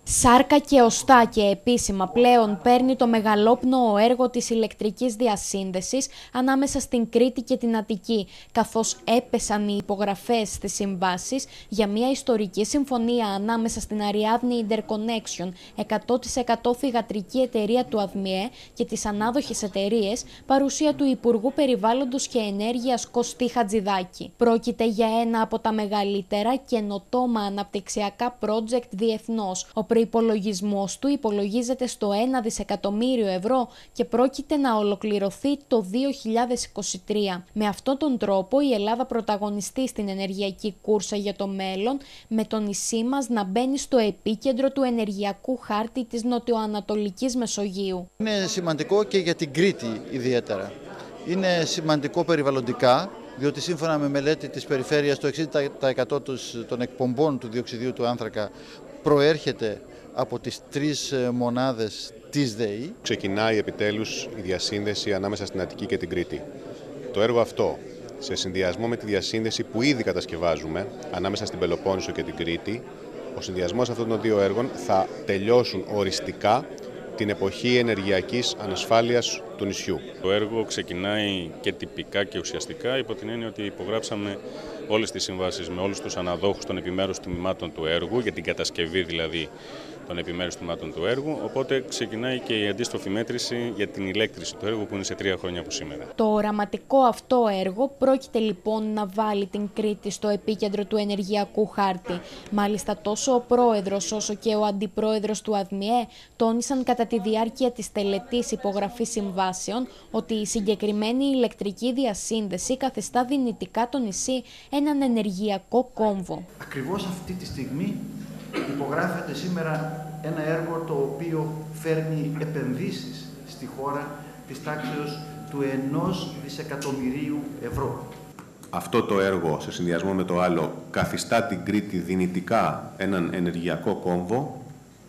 Σάρκα και οστά και επίσημα πλέον παίρνει το μεγαλόπνοο έργο της ηλεκτρικής διασύνδεσης ανάμεσα στην Κρήτη και την Αττική, καθώς έπεσαν οι υπογραφές στις συμβάσεις για μια ιστορική συμφωνία ανάμεσα στην Ariadne Interconnection, 100% θυγατρική εταιρεία του ΑΔΜΙΕ και τις ανάδοχες εταιρείες, παρουσία του Υπουργού Περιβάλλοντος και Ενέργειας Κωστή Χατζηδάκη. Πρόκειται για ένα από τα μεγαλύτερα καινοτόμα αναπτυξιακά project διεθνώς. Ο προϋπολογισμός του υπολογίζεται στο 1 δισεκατομμύριο ευρώ και πρόκειται να ολοκληρωθεί το 2023. Με αυτόν τον τρόπο η Ελλάδα πρωταγωνιστεί στην ενεργειακή κούρσα για το μέλλον, με το νησί μας να μπαίνει στο επίκεντρο του ενεργειακού χάρτη της νοτιοανατολικής Μεσογείου. Είναι σημαντικό και για την Κρήτη ιδιαίτερα. Είναι σημαντικό περιβαλλοντικά, διότι σύμφωνα με μελέτη της περιφέρειας το 60% των εκπομπών του διοξιδίου του άνθρακα προέρχεται από τις 3 μονάδες της ΔΕΗ. Ξεκινάει επιτέλους η διασύνδεση ανάμεσα στην Αττική και την Κρήτη. Το έργο αυτό, σε συνδυασμό με τη διασύνδεση που ήδη κατασκευάζουμε ανάμεσα στην Πελοπόννησο και την Κρήτη, ο συνδυασμός αυτών των δύο έργων θα τελειώσουν οριστικά την εποχή ενεργειακής ανασφάλειας του νησιού. Το έργο ξεκινάει και τυπικά και ουσιαστικά υπό την έννοια ότι υπογράψαμε όλες τις συμβάσεις με όλους τους αναδόχους των επιμέρους τμήματων του έργου, για την κατασκευή δηλαδή των επιμέρους τμήματων του έργου, οπότε ξεκινάει και η αντίστροφη μέτρηση για την ηλέκτριση του έργου που είναι σε 3 χρόνια από σήμερα. Το οραματικό αυτό έργο πρόκειται λοιπόν να βάλει την Κρήτη στο επίκεντρο του ενεργειακού χάρτη. Μάλιστα τόσο ο πρόεδρος όσο και ο αντιπρόεδρος του ΑΔΜΙΕ τόνισαν κατά τη διάρκεια της τελετής υπογραφής συμβάσεων ότι η συγκεκριμένη ηλεκτρική διασύνδεση καθιστά δυνητικά το νησί έναν ενεργειακό κόμβο. Ακριβώς αυτή τη στιγμή υπογράφεται σήμερα ένα έργο το οποίο φέρνει επενδύσεις στη χώρα της τάξεως του 1 δισεκατομμυρίου ευρώ. Αυτό το έργο, σε συνδυασμό με το άλλο, καθιστά την Κρήτη δυνητικά έναν ενεργειακό κόμβο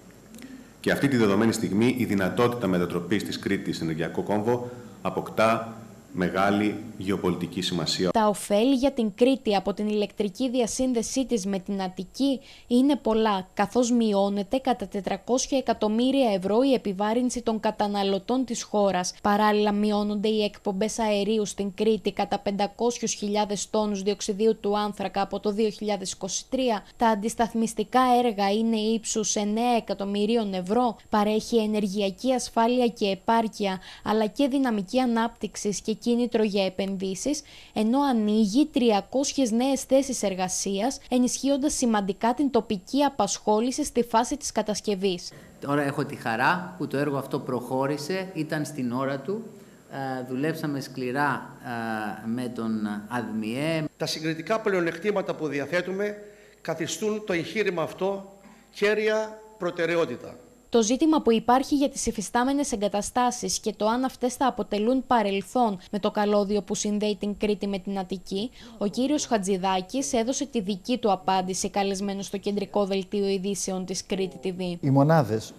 και αυτή τη δεδομένη στιγμή η δυνατότητα μετατροπής της Κρήτης σε ενεργειακό κόμβο αποκτά μεγάλη γεωπολιτική σημασία. Τα ωφέλη για την Κρήτη από την ηλεκτρική διασύνδεσή της με την Αττική είναι πολλά, καθώς μειώνεται κατά 400 εκατομμύρια ευρώ η επιβάρυνση των καταναλωτών της χώρας. Παράλληλα μειώνονται οι εκπομπές αερίου στην Κρήτη κατά 500.000 τόνους διοξιδίου του άνθρακα από το 2023. Τα αντισταθμιστικά έργα είναι ύψους 9 εκατομμυρίων ευρώ, παρέχει ενεργειακή ασφάλεια και επάρκεια, αλλά και δυναμική ανάπτυξης και κίνητρο για επενδύσεις, ενώ ανοίγει 300 νέες θέσεις εργασίας, ενισχύοντας σημαντικά την τοπική απασχόληση στη φάση της κατασκευής. Τώρα έχω τη χαρά που το έργο αυτό προχώρησε, ήταν στην ώρα του, δουλέψαμε σκληρά με τον ΑΔΜΙΕ. Τα συγκριτικά πλεονεκτήματα που διαθέτουμε καθιστούν το εγχείρημα αυτό κέρια προτεραιότητα. Το ζήτημα που υπάρχει για τις υφιστάμενες εγκαταστάσεις και το αν αυτές θα αποτελούν παρελθόν με το καλώδιο που συνδέει την Κρήτη με την Αττική, ο κύριος Χατζηδάκης έδωσε τη δική του απάντηση καλεσμένος στο κεντρικό δελτίο ειδήσεων της Κρήτη TV. Οι μονάδες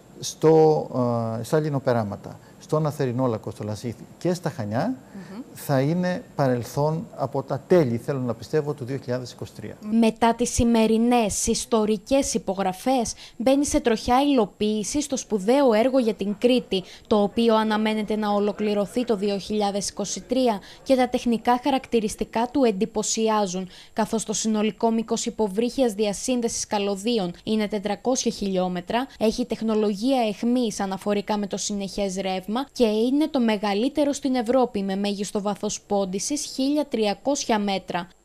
στα λινοπεράματα, στον Αθερινόλακο, στο Λασίθι και στα Χανιά θα είναι παρελθόν από τα τέλη, θέλω να πιστεύω, του 2023. Μετά τις σημερινές ιστορικές υπογραφές, μπαίνει σε τροχιά υλοποίηση στο σπουδαίο έργο για την Κρήτη, το οποίο αναμένεται να ολοκληρωθεί το 2023 και τα τεχνικά χαρακτηριστικά του εντυπωσιάζουν, καθώς το συνολικό μήκος υποβρύχιας διασύνδεσης καλωδίων είναι 400 χιλιόμετρα, έχει τεχνολογία αιχμής αναφορικά με το συνεχές ρεύμα και είναι το μεγαλύτερο στην Ευρώπη με μέγιστο βάθος πόντισης 1.300 μέτρα.